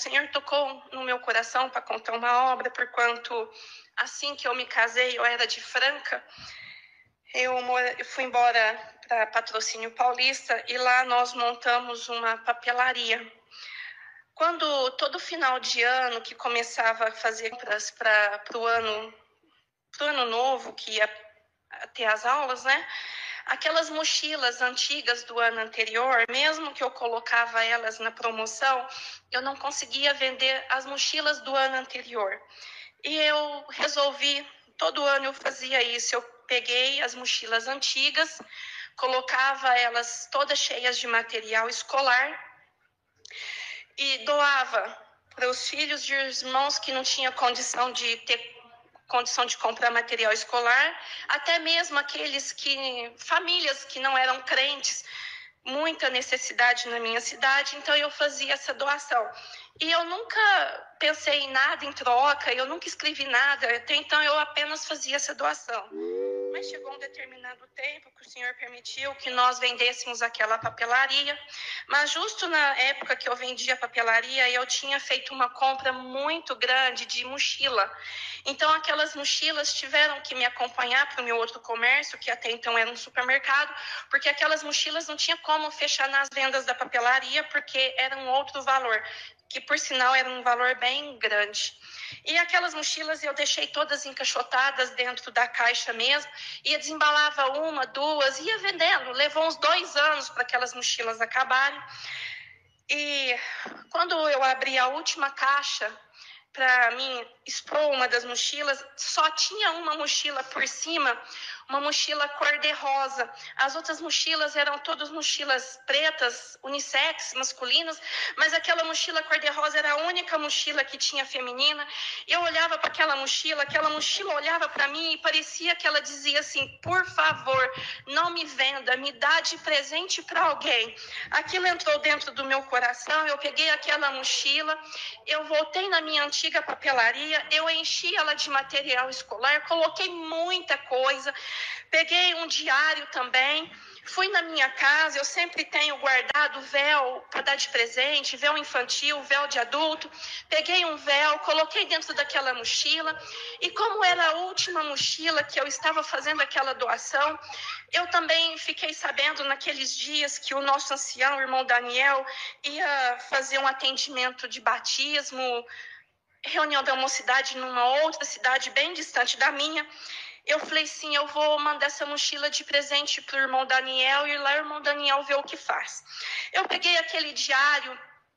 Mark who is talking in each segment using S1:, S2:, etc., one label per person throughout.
S1: Senhor tocou no meu coração para contar uma obra, porquanto assim que eu me casei, eu era de Franca, eu fui embora para Patrocínio Paulista e lá nós montamos uma papelaria. Quando todo final de ano que começava a fazer compras para o ano novo, que ia ter as aulas, né? Aquelas mochilas antigas do ano anterior, mesmo que eu colocava elas na promoção, eu não conseguia vender as mochilas do ano anterior. E eu resolvi, todo ano eu fazia isso, eu peguei as mochilas antigas, colocava elas todas cheias de material escolar e doava para os filhos de irmãos que não tinham condição de comprar material escolar, até mesmo famílias que não eram crentes, muita necessidade na minha cidade, então eu fazia essa doação. E eu nunca pensei em nada em troca, eu nunca escrevi nada, até então eu apenas fazia essa doação. Mas chegou um determinado tempo que o Senhor permitiu que nós vendêssemos aquela papelaria, mas justo na época que eu vendia a papelaria, eu tinha feito uma compra muito grande de mochila. Então aquelas mochilas tiveram que me acompanhar para o meu outro comércio, que até então era um supermercado, porque aquelas mochilas não tinha como fechar nas vendas da papelaria, porque era um outro valor, que por sinal era um valor bem grande. E aquelas mochilas eu deixei todas encaixotadas dentro da caixa mesmo, ia desembalava uma, duas, ia vendendo. Levou uns 2 anos para aquelas mochilas acabarem. E quando eu abri a última caixa para mim expor uma das mochilas, só tinha uma mochila por cima, uma mochila cor-de-rosa. As outras mochilas eram todas mochilas pretas, unissex, masculinas, mas aquela mochila cor-de-rosa era a única mochila que tinha feminina. Eu olhava para aquela mochila olhava para mim e parecia que ela dizia assim: por favor, não me venda, me dá de presente para alguém. Aquilo entrou dentro do meu coração, eu peguei aquela mochila, eu voltei na minha antiga papelaria, eu enchi ela de material escolar, coloquei muita coisa, peguei um diário também, fui na minha casa, eu sempre tenho guardado véu para dar de presente, véu infantil, véu de adulto, peguei um véu, coloquei dentro daquela mochila, e como era a última mochila que eu estava fazendo aquela doação, eu também fiquei sabendo naqueles dias que o nosso ancião, o irmão Daniel, ia fazer um atendimento de batismo, reunião da mocidade numa outra cidade bem distante da minha. Eu falei sim, eu vou mandar essa mochila de presente para o irmão Daniel e lá o irmão Daniel vê o que faz. Eu peguei aquele diário,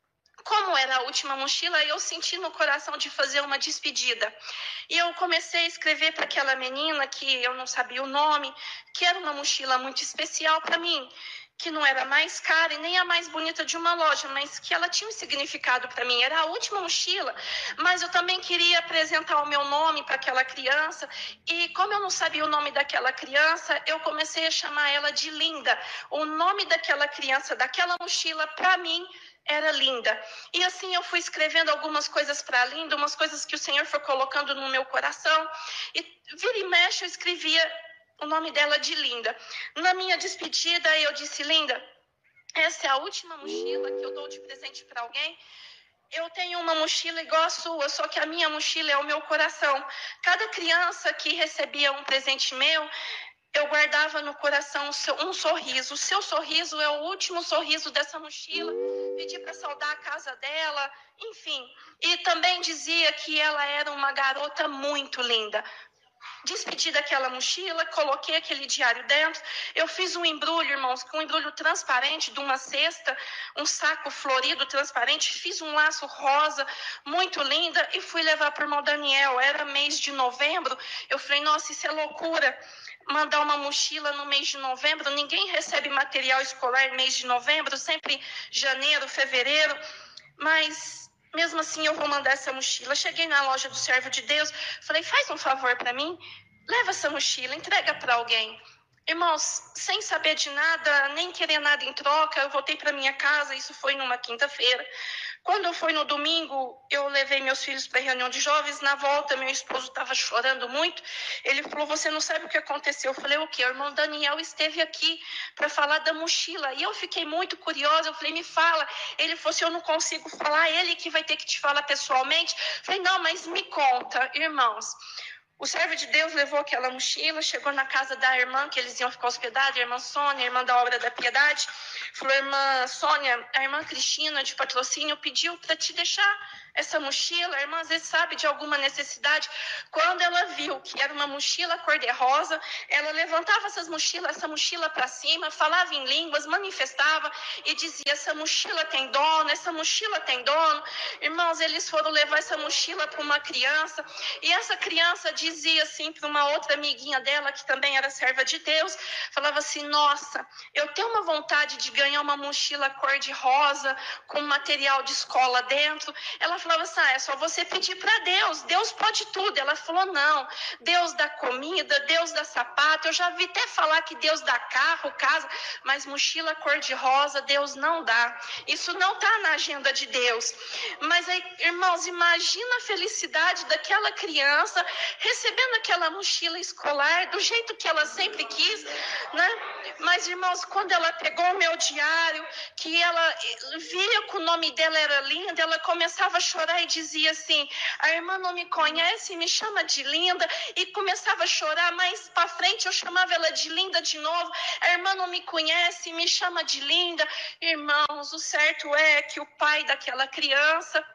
S1: como era a última mochila, eu senti no coração de fazer uma despedida. E eu comecei a escrever para aquela menina que eu não sabia o nome, que era uma mochila muito especial para mim, que não era mais cara e nem a mais bonita de uma loja, mas que ela tinha um significado para mim. Era a última mochila, mas eu também queria apresentar o meu nome para aquela criança. E como eu não sabia o nome daquela criança, eu comecei a chamar ela de Linda. O nome daquela criança, daquela mochila, para mim, era Linda. E assim eu fui escrevendo algumas coisas para Linda, umas coisas que o Senhor foi colocando no meu coração. E vira e mexe eu escrevia o nome dela de Linda. Na minha despedida eu disse: Linda, essa é a última mochila que eu dou de presente para alguém. Eu tenho uma mochila igual a sua, só que a minha mochila é o meu coração. Cada criança que recebia um presente meu, eu guardava no coração um sorriso. O seu sorriso é o último sorriso dessa mochila. Pedi para saudar a casa dela, enfim. E também dizia que ela era uma garota muito linda. Despedi daquela mochila, coloquei aquele diário dentro. Eu fiz um embrulho, irmãos, com um embrulho transparente de uma cesta, um saco florido transparente. Fiz um laço rosa, muito linda, e fui levar para o irmão Daniel. Era mês de novembro. Eu falei: nossa, isso é loucura. Mandar uma mochila no mês de novembro, ninguém recebe material escolar no mês de novembro, sempre janeiro, fevereiro, mas mesmo assim eu vou mandar essa mochila. Cheguei na loja do Servo de Deus, falei: faz um favor para mim, leva essa mochila, entrega para alguém. Irmãos, sem saber de nada, nem querer nada em troca, eu voltei para minha casa, isso foi numa quinta-feira. Quando foi no domingo, eu levei meus filhos para a reunião de jovens. Na volta, meu esposo estava chorando muito. Ele falou, você não sabe o que aconteceu? Eu falei, o quê? O irmão Daniel esteve aqui para falar da mochila. E eu fiquei muito curiosa. Eu falei, me fala. Ele falou assim, eu não consigo falar. Ele que vai ter que te falar pessoalmente. Eu falei, não, mas me conta, irmãos. O servo de Deus levou aquela mochila, chegou na casa da irmã, que eles iam ficar hospedados, a irmã Sônia, a irmã da Obra da Piedade. Falou, irmã Sônia, a irmã Cristina de Patrocínio pediu para te deixar essa mochila. A irmã às vezes sabe de alguma necessidade. Quando ela viu que era uma mochila cor-de-rosa, ela levantava essa mochila para cima, falava em línguas, manifestava e dizia, essa mochila tem dono, essa mochila tem dono. Irmãos, eles foram levar essa mochila para uma criança, e essa criança dizia assim para uma outra amiguinha dela, que também era serva de Deus, falava assim, nossa, eu tenho uma vontade de ganhar uma mochila cor-de-rosa, com material de escola dentro. Ela falava assim, é só você pedir para Deus, Deus pode tudo. Ela falou, não, Deus dá comida, Deus dá sapato, eu já vi até falar que Deus dá carro, casa, mas mochila cor-de-rosa Deus não dá, isso não está na agenda de Deus. Mas aí, irmãos, imagina a felicidade daquela criança recebendo aquela mochila escolar do jeito que ela sempre quis, né? Mas, irmãos, quando ela pegou o meu diário, que ela via que o nome dela era Linda, ela começava a chorar e dizia assim, a irmã não me conhece, me chama de Linda, e começava a chorar. Mais para frente eu chamava ela de Linda de novo, a irmã não me conhece, me chama de Linda. Irmãos, o certo é que o pai daquela criança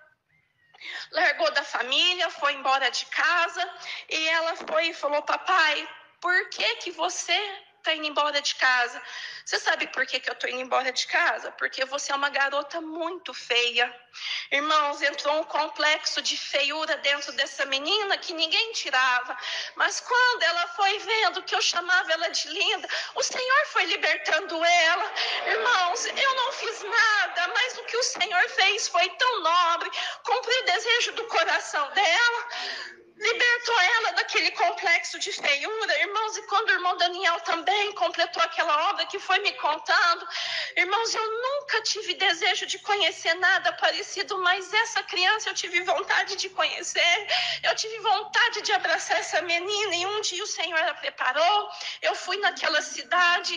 S1: largou da família, foi embora de casa, e ela foi e falou, papai, por que você está indo embora de casa? Você sabe por que eu estou indo embora de casa? Porque você é uma garota muito feia. Irmãos, entrou um complexo de feiura dentro dessa menina que ninguém tirava. Mas quando ela foi vendo que eu chamava ela de Linda, o Senhor foi libertando ela. Irmãos, eu não fiz nada, mas o que o Senhor fez foi tão nobre, cumpriu o desejo do coração dela, libertou ela daquele complexo de feiura, irmãos. E quando o irmão Daniel também completou aquela obra que foi me contando, irmãos, eu nunca tive desejo de conhecer nada parecido, mas essa criança eu tive vontade de conhecer, eu tive vontade de abraçar essa menina, e um dia o Senhor a preparou, eu fui naquela cidade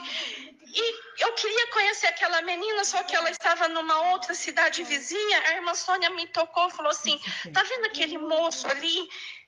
S1: e eu queria conhecer aquela menina, só que ela estava numa outra cidade vizinha. A irmã Sônia me tocou e falou assim, tá vendo aquele moço ali?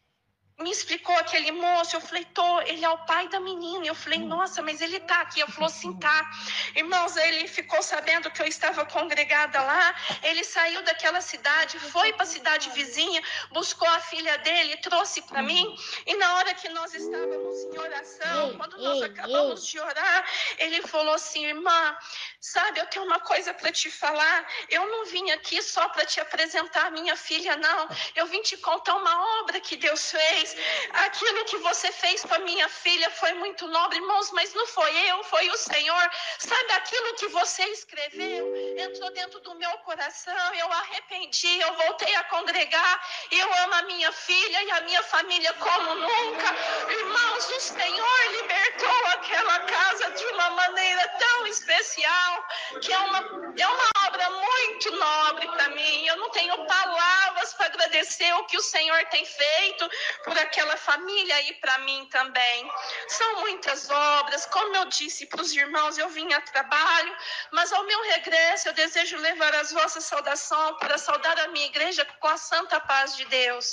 S1: Me explicou aquele moço. Eu falei, ele é o pai da menina. Eu falei, nossa, mas ele tá aqui. Eu falou, sim, tá. Irmãos, ele ficou sabendo que eu estava congregada lá, ele saiu daquela cidade, foi para a cidade vizinha, buscou a filha dele, trouxe para mim, e na hora que nós estávamos em oração, quando nós acabamos de orar, ele falou assim, irmã, sabe, eu tenho uma coisa para te falar, eu não vim aqui só para te apresentar a minha filha, não, eu vim te contar uma obra que Deus fez. Aquilo que você fez com a minha filha foi muito nobre, irmãos, mas não foi eu, foi o Senhor. Sabe, aquilo que você escreveu entrou dentro do meu coração, eu arrependi, eu voltei a congregar, eu amo a minha filha e a minha família como nunca. Irmãos, o Senhor libertou aquela casa de uma maneira tão especial, que é uma obra muito nobre para mim. Eu não tenho palavras para agradecer o que o Senhor tem feito por aquela família e para mim também. São muitas obras, como eu disse para os irmãos, eu vim a trabalho, mas ao meu regresso eu desejo levar as vossas saudações para saudar a minha igreja com a santa paz de Deus.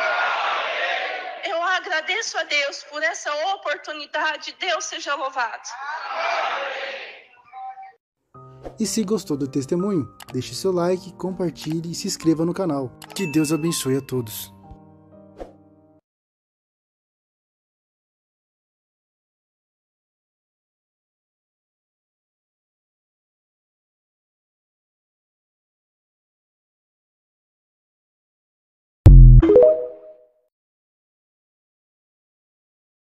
S1: Eu agradeço a Deus por essa oportunidade. Deus seja louvado.
S2: E se gostou do testemunho, deixe seu like, compartilhe e se inscreva no canal. Que Deus abençoe a todos.